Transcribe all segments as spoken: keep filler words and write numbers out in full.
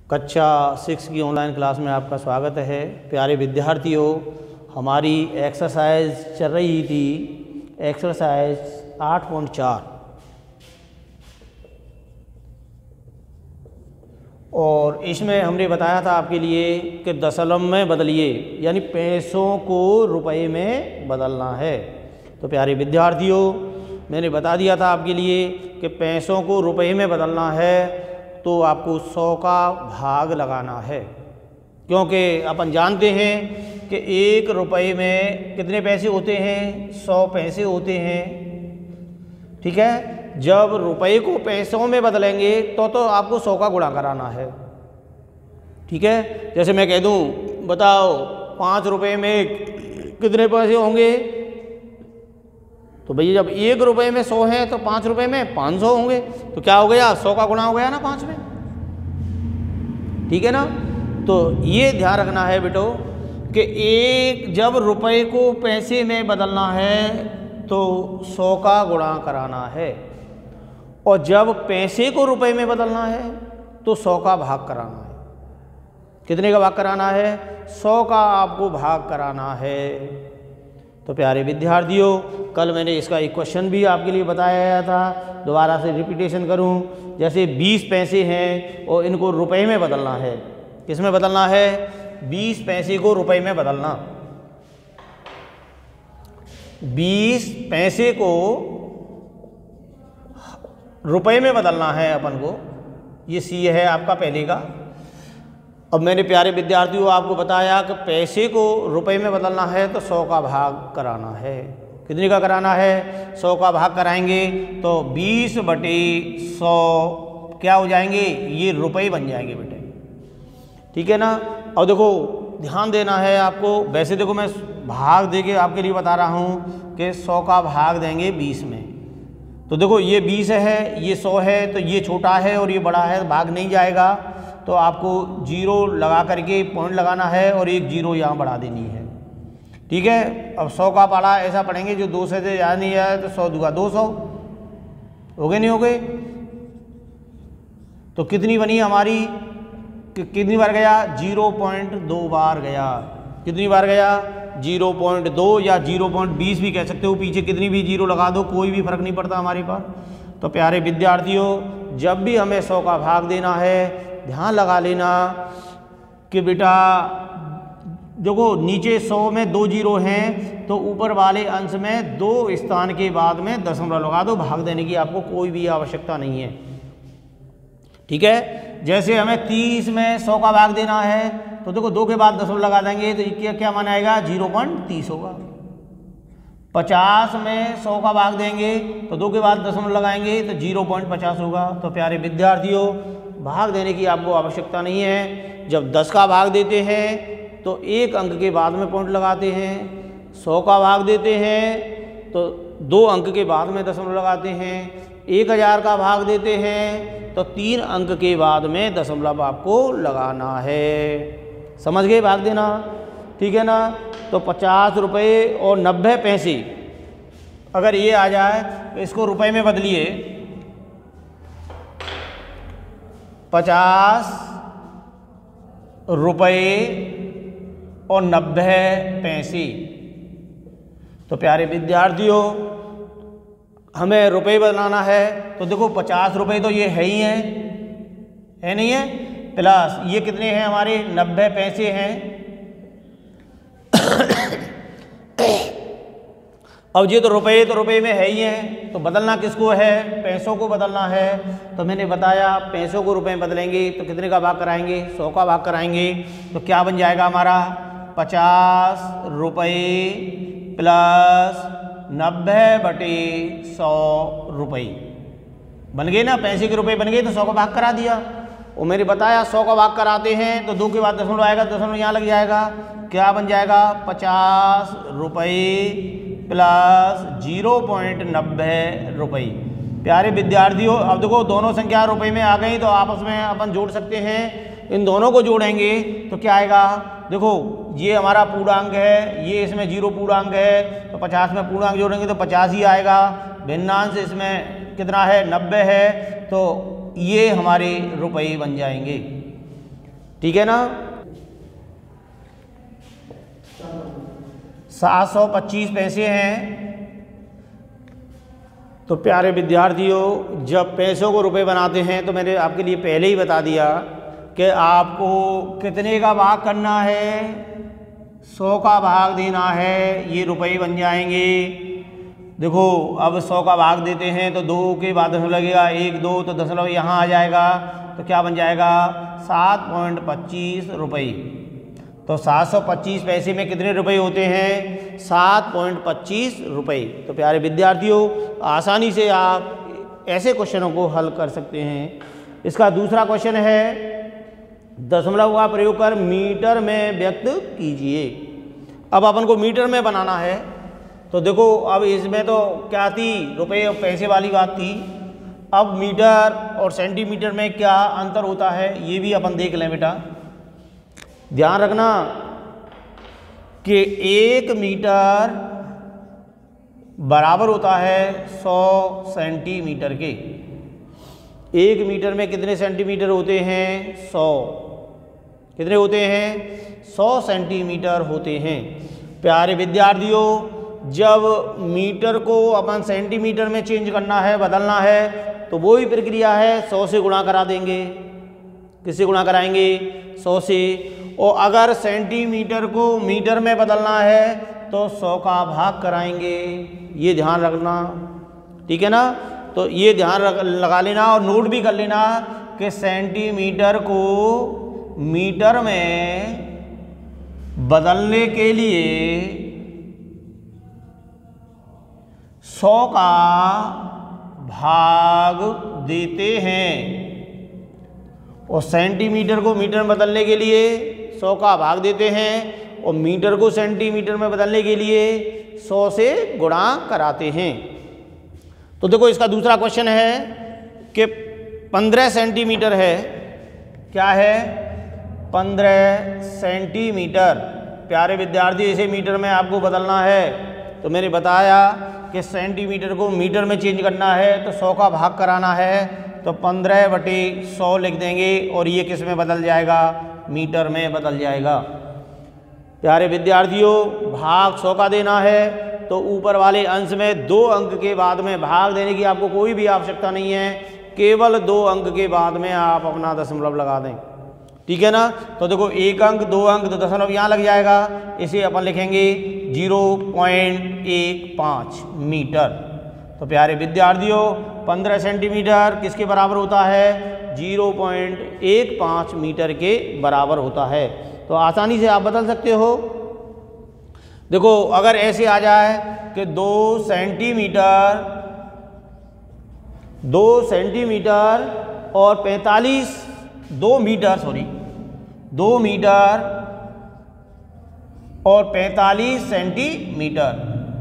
कक्षा सिक्स की online class में आपका स्वागत है। प्यारे विद्यार्थियों, हमारी एक्सरसाइज चल रही थी एक्सरसाइज आठ पॉइंट चार और इसमें हमने बताया था आपके लिए कि दशमलव में बदलिए, यानी पैसों को रुपए में बदलना है। तो प्यारे विद्यार्थियों, मैंने बता दिया था आपके लिए कि पैसों को रुपए में बदलना है तो आपको सौ का भाग लगाना है, क्योंकि अपन जानते हैं कि एक रुपए में कितने पैसे होते हैं, सौ पैसे होते हैं। ठीक है, जब रुपए को पैसों में बदलेंगे तो तो आपको सौ का गुणा कराना है। ठीक है, जैसे मैं कह दूं, बताओ पाँच रुपए में कितने पैसे होंगे, तो भैया जब एक रुपए में सौ है तो पाँच रुपए में पाँच सौ होंगे, तो क्या हो गया, सौ का गुणा हो गया ना पाँच में। ठीक है ना, तो ये ध्यान रखना है बेटो कि एक जब रुपए को पैसे में बदलना है तो सौ का गुणा कराना है, और जब पैसे को रुपए में बदलना है तो सौ का भाग कराना है। कितने का भाग कराना है, सौ का आपको भाग कराना है। तो प्यारे विद्यार्थियों, कल मैंने इसका एक क्वेश्चन भी आपके लिए बताया गया था, दोबारा से रिपीटेशन करूं। जैसे बीस पैसे हैं और इनको रुपए में बदलना है। किस में बदलना है, बीस पैसे को रुपए में बदलना। बीस पैसे को रुपए में बदलना है अपन को, ये सी है आपका पहले का। अब मैंने प्यारे विद्यार्थियों आपको बताया कि पैसे को रुपए में बदलना है तो सौ का भाग कराना है। कितने का कराना है, सौ का भाग कराएंगे तो बीस बटे सौ क्या हो जाएंगे, ये रुपए बन जाएंगे बेटे। ठीक है ना। और देखो ध्यान देना है आपको, वैसे देखो मैं भाग दे के आपके लिए बता रहा हूँ कि सौ का भाग देंगे बीस में, तो देखो ये बीस है, ये सौ है, तो ये छोटा है और ये बड़ा है, भाग नहीं जाएगा, तो आपको जीरो लगा करके पॉइंट लगाना है और एक जीरो यहाँ बढ़ा देनी है। ठीक है, अब सौ का पढ़ा ऐसा पढ़ेंगे जो दो से ज़्यादा नहीं आया तो सौ दूगा दो सौ हो गए, नहीं हो गए, तो कितनी बनी हमारी, कि कितनी बार गया, जीरो पॉइंट दो बार गया। कितनी बार गया, जीरो पॉइंट दो या जीरो पॉइंट बीस भी कह सकते हो, पीछे कितनी भी जीरो लगा दो, कोई भी फर्क नहीं पड़ता हमारे पास। तो प्यारे विद्यार्थियों, जब भी हमें सौ का भाग देना है ध्यान लगा लेना कि बेटा देखो नीचे सौ में दो जीरो हैं तो ऊपर वाले अंश में दो स्थान के बाद में दशमलव लगा दो, भाग देने की आपको कोई भी आवश्यकता नहीं है। ठीक है, जैसे हमें तीस में सौ का भाग देना है तो देखो दो के बाद दशमलव लगा देंगे तो क्या क्या मान आएगा, जीरो पॉइंट तीस होगा। पचास में सौ का भाग देंगे तो दो के बाद दशमलव लगाएंगे तो जीरो पॉइंट पचास होगा। तो प्यारे विद्यार्थियों, भाग देने की आपको आवश्यकता नहीं है। जब दस का भाग देते हैं तो एक अंक के बाद में पॉइंट लगाते हैं, सौ का भाग देते हैं तो दो अंक के बाद में दशमलव लगाते हैं, एक हज़ार का भाग देते हैं तो तीन अंक के बाद में दशमलव आपको लगाना है। समझ गए भाग देना, ठीक है ना। तो पचास रुपये और नब्बे पैसे अगर ये आ जाए तो इसको रुपए में बदलिए, पचास रुपये और नब्बे पैसे। तो प्यारे विद्यार्थियों, हमें रुपए बनाना है तो देखो पचास रुपये तो ये है ही है, है नहीं है, प्लस ये कितने हैं हमारे, नब्बे पैसे हैं। अब ये तो रुपए तो रुपए में है ही है, तो बदलना किसको है, पैसों को बदलना है। तो मैंने बताया पैसों को रुपए में बदलेंगे तो कितने का भाग कराएंगे, सौ का भाग कराएंगे, तो क्या बन जाएगा हमारा, पचास रुपये प्लस नब्बे बटे सौ रुपये बन गए ना, पैसे के रुपए बन गए तो सौ का भाग करा दिया। और मैंने बताया सौ का भाग कराते हैं तो दो के बाद दशमलव आएगा, दशमलव यहाँ लग जाएगा, क्या बन जाएगा, पचास रुपये प्लस जीरो पॉइंट नब्बे रुपये। प्यारे विद्यार्थियों, अब देखो दोनों संख्या रुपए में आ गई तो आपस में अपन जोड़ सकते हैं। इन दोनों को जोड़ेंगे तो क्या आएगा, देखो ये हमारा पूर्णांक है, ये इसमें जीरो पूर्णांक है, तो पचास में पूर्णांक जोड़ेंगे तो पचास ही आएगा। भिन्नांश इसमें कितना है, नब्बे है, तो ये हमारे रुपये बन जाएंगे। ठीक है ना। सात सौ पच्चीस पैसे हैं। तो प्यारे विद्यार्थियों, जब पैसों को रुपए बनाते हैं तो मैंने आपके लिए पहले ही बता दिया कि आपको कितने का भाग करना है, सौ का भाग देना है, ये रुपए बन जाएंगे। देखो अब सौ का भाग देते हैं तो दो के बाद दशमलव लगेगा, एक दो तो दशमलव यहाँ आ जाएगा, तो क्या बन जाएगा सात पॉइंट पच्चीस रुपये। तो सात सौ पच्चीस पैसे में कितने रुपए होते हैं, सात पॉइंट पच्चीस रुपये। तो प्यारे विद्यार्थियों, आसानी से आप ऐसे क्वेश्चनों को हल कर सकते हैं। इसका दूसरा क्वेश्चन है, दशमलव का प्रयोग कर मीटर में व्यक्त कीजिए। अब अपन को मीटर में बनाना है। तो देखो अब इसमें तो क्या थी, रुपए और पैसे वाली बात थी। अब मीटर और सेंटीमीटर में क्या अंतर होता है ये भी अपन देख लें बेटा। ध्यान रखना कि एक मीटर बराबर होता है सौ सेंटीमीटर के। एक मीटर में कितने सेंटीमीटर होते हैं, सौ। कितने होते हैं, सौ सेंटीमीटर होते हैं। प्यारे विद्यार्थियों, जब मीटर को अपन सेंटीमीटर में चेंज करना है, बदलना है, तो वो ही प्रक्रिया है, सौ से गुणा करा देंगे। किससे गुणा कराएंगे, सौ से। और अगर सेंटीमीटर को मीटर में बदलना है तो सौ का भाग कराएंगे। ये ध्यान रखना, ठीक है ना। तो ये ध्यान रख लगा लेना और नोट भी कर लेना कि सेंटीमीटर को मीटर में बदलने के लिए सौ का भाग देते हैं और सेंटीमीटर को मीटर में बदलने के लिए सौ का भाग देते हैं और मीटर को सेंटीमीटर में बदलने के लिए सौ से गुणा कराते हैं। तो देखो इसका दूसरा क्वेश्चन है कि पंद्रह सेंटीमीटर है। क्या है, पंद्रह सेंटीमीटर। प्यारे विद्यार्थी, इसे मीटर में आपको बदलना है। तो मैंने बताया कि सेंटीमीटर को मीटर में चेंज करना है तो सौ का भाग कराना है, तो पंद्रह बटे सौ लिख देंगे और ये किस में बदल जाएगा, मीटर में बदल जाएगा। प्यारे विद्यार्थियों, भाग सौ का देना है तो ऊपर वाले अंश में दो अंक के बाद में भाग देने की आपको कोई भी आवश्यकता नहीं है, केवल दो अंक के बाद में आप अपना दशमलव लगा दें, ठीक है ना। तो देखो एक अंक, दो अंक, तो दशमलव यहाँ लग जाएगा। इसे अपन लिखेंगे जीरो पॉइंट एक पाँच मीटर। तो प्यारे विद्यार्थियों, पंद्रह सेंटीमीटर किसके बराबर होता है, जीरो पॉइंट एक पाँच मीटर के बराबर होता है। तो आसानी से आप बदल सकते हो। देखो अगर ऐसे आ जाए कि दो सेंटीमीटर दो सेंटीमीटर और पैंतालीस दो मीटर सॉरी दो मीटर और पैंतालीस सेंटीमीटर,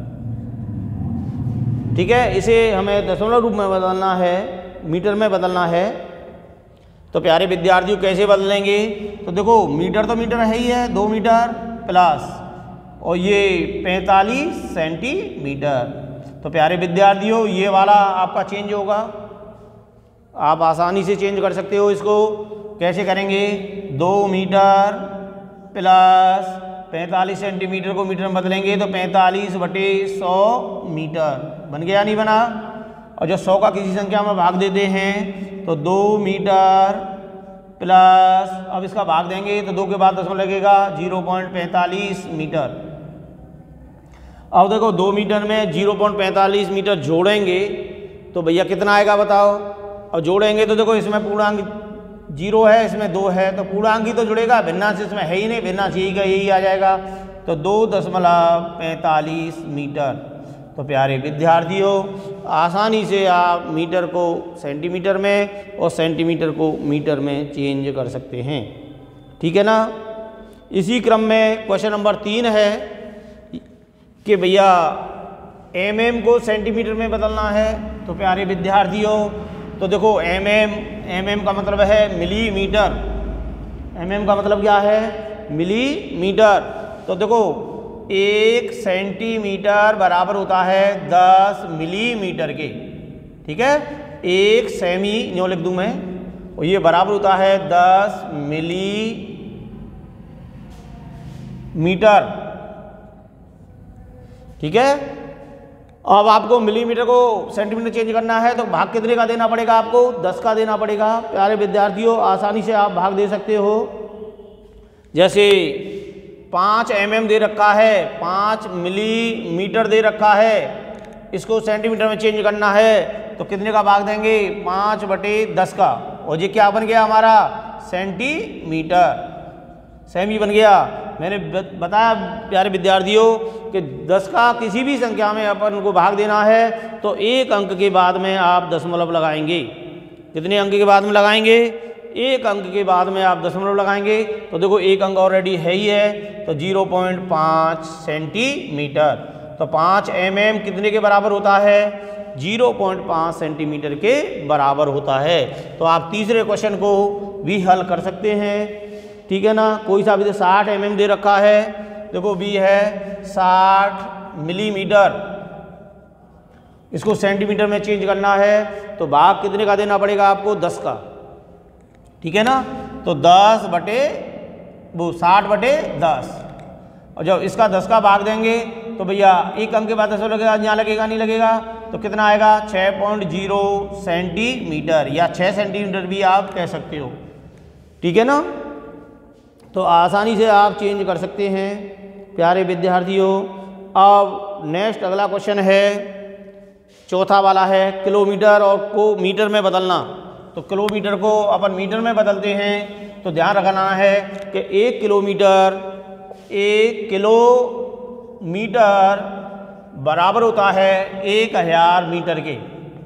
ठीक है। इसे हमें दशमलव रूप में बदलना है, मीटर में बदलना है। तो प्यारे विद्यार्थियों कैसे बदलेंगे, तो देखो मीटर तो मीटर है ही है, दो मीटर प्लस और ये पैंतालीस सेंटीमीटर। तो प्यारे विद्यार्थियों, ये वाला आपका चेंज होगा, आप आसानी से चेंज कर सकते हो। इसको कैसे करेंगे, दो मीटर प्लस पैंतालीस सेंटीमीटर को मीटर में बदलेंगे तो पैंतालीस बटे सौ मीटर बन गया, नहीं बना। और जो सौ का किसी संख्या में भाग देते हैं तो दो मीटर प्लस, अब इसका भाग देंगे तो दो के बाद दशमलव लगेगा, जीरो पॉइंट पैंतालीस मीटर। अब देखो दो मीटर में जीरो पॉइंट पैंतालीस मीटर जोड़ेंगे तो भैया कितना आएगा बताओ। अब जोड़ेंगे तो देखो इसमें पूर्णांक जीरो है, इसमें दो है, तो पूर्णांक ही तो जुड़ेगा, भिन्नांश इसमें है ही नहीं, भिन्नांश यही का यही आ जाएगा। तो दो दशमलव पैंतालीस मीटर। तो प्यारे विद्यार्थियों, आसानी से आप मीटर को सेंटीमीटर में और सेंटीमीटर को मीटर में चेंज कर सकते हैं, ठीक है ना। इसी क्रम में क्वेश्चन नंबर तीन है कि भैया एम एम को सेंटीमीटर में बदलना है। तो प्यारे विद्यार्थियों, तो देखो एम एम एम एम का मतलब है मिलीमीटर। एम एम का मतलब क्या है, मिलीमीटर। तो देखो एक सेंटीमीटर बराबर होता है दस मिलीमीटर के, ठीक है। एक सेमी न्यू लिख दूं मैं, और ये बराबर होता है दस मिली मीटर। ठीक है, अब आपको मिलीमीटर को सेंटीमीटर चेंज करना है तो भाग कितने का देना पड़ेगा आपको? दस का देना पड़ेगा। प्यारे विद्यार्थियों, आसानी से आप भाग दे सकते हो। जैसे पाँच एम एम दे रखा है, पाँच मिलीमीटर दे रखा है, इसको सेंटीमीटर में चेंज करना है तो कितने का भाग देंगे? पाँच बटे दस का। और ये क्या बन गया हमारा? सेंटीमीटर। सेमी बन गया। मैंने बताया प्यारे विद्यार्थियों कि दस का किसी भी संख्या में अपन को भाग देना है तो एक अंक के बाद में आप दशमलव लगाएंगे। कितने अंक के बाद में लगाएंगे? एक अंक के बाद में आप दशमलव लगाएंगे। तो देखो एक अंक ऑलरेडी है ही है, तो जीरो पॉइंट पाँच सेंटीमीटर। तो पाँच एम एम कितने के बराबर होता है? जीरो पॉइंट पाँच सेंटीमीटर के बराबर होता है। तो आप तीसरे क्वेश्चन को भी हल कर सकते हैं। ठीक है ना। कोई सा भी साठ एम एम दे रखा है, देखो बी है साठ मिलीमीटर, इसको सेंटीमीटर में चेंज करना है तो भाग कितने का देना पड़ेगा आपको? दस का। ठीक है ना। तो दस बटे वो साठ बटे दस, और जब इसका दस का भाग देंगे तो भैया एक अंक के बाद दस लगेगा, यहाँ लगेगा नहीं लगेगा, तो कितना आएगा? छः पॉइंट जीरो सेंटीमीटर या छः सेंटीमीटर भी आप कह सकते हो। ठीक है ना। तो आसानी से आप चेंज कर सकते हैं प्यारे विद्यार्थियों। अब नेक्स्ट अगला क्वेश्चन है, चौथा वाला है किलोमीटर और को मीटर में बदलना। तो किलोमीटर को अपन मीटर में बदलते हैं तो ध्यान रखना है कि एक किलोमीटर एक किलोमीटर बराबर होता है एक हजार मीटर के।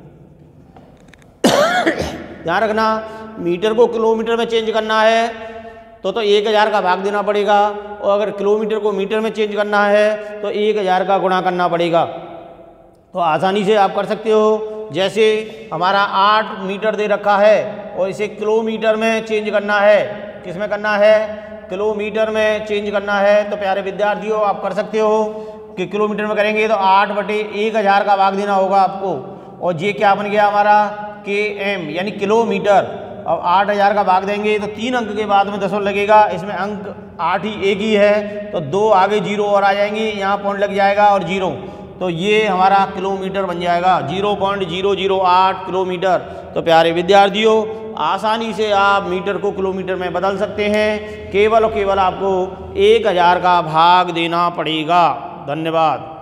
ध्यान रखना, मीटर को किलोमीटर में चेंज करना है तो तो एक हज़ार का भाग देना पड़ेगा, और अगर किलोमीटर को मीटर में चेंज करना है तो एक हज़ार का गुणा करना पड़ेगा। तो आसानी से आप कर सकते हो। जैसे हमारा आठ मीटर दे रखा है और इसे किलोमीटर में चेंज करना है, किस में करना है? किलोमीटर में चेंज करना है। तो प्यारे विद्यार्थियों आप कर सकते हो कि किलोमीटर में करेंगे तो आठ बटे एक हज़ार का भाग देना होगा आपको, और ये क्या बन गया हमारा? के एम यानी किलोमीटर। अब आठ हज़ार का भाग देंगे तो तीन अंक के बाद में दशमलव लगेगा, इसमें अंक आठ ही एक ही है तो दो आगे जीरो और आ जाएंगी, यहाँ पॉइंट लग जाएगा और जीरो, तो ये हमारा किलोमीटर बन जाएगा। जीरो पॉइंट जीरो जीरो आठ किलोमीटर। तो प्यारे विद्यार्थियों आसानी से आप मीटर को किलोमीटर में बदल सकते हैं, केवल और केवल आपको एक हज़ार का भाग देना पड़ेगा। धन्यवाद।